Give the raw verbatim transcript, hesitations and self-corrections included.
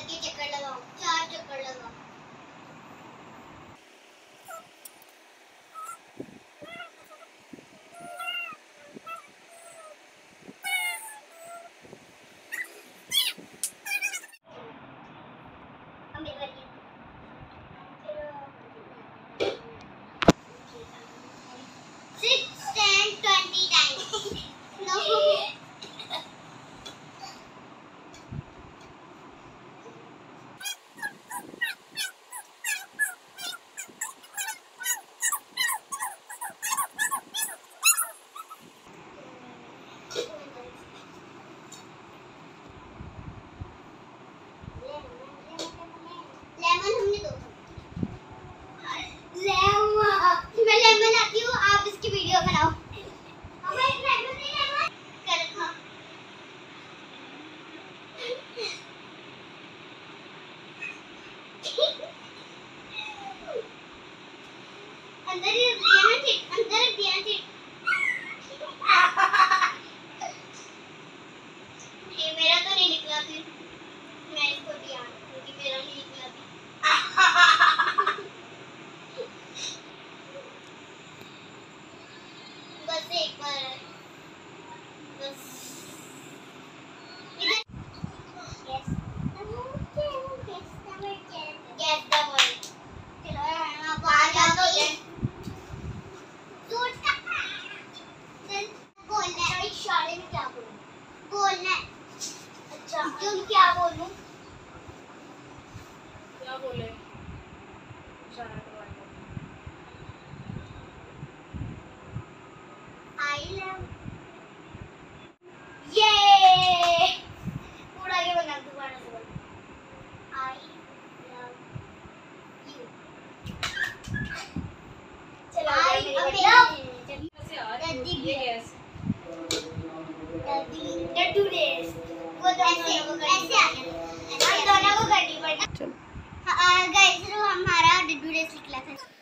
के चक्कर लगाओ, चार चक्कर लगाओ। अंदर ही दिया ना चिट, अंदर दिया चिट। ये मेरा तो नहीं निकला फिर, मैं इसको दिया क्योंकि मेरा नहीं निकला थी। बस एक बार है, बस इधर यस यस डबल। चलो अब आ जाओ तो ये इशारे में क्या बोलूं? बोलना है। अच्छा तुम क्या बोलूं? क्या बोले? इशारा करवाएंगे। I love ये पूरा ये बना दोबारा से बोल। I love you। चलो I love ये गैस डड्डू रेस वो ऐसे ऐसे आ गया। हम दोनों को करनी पड़ना। चलो गाइस हमारा डड्डू रेस निकला था।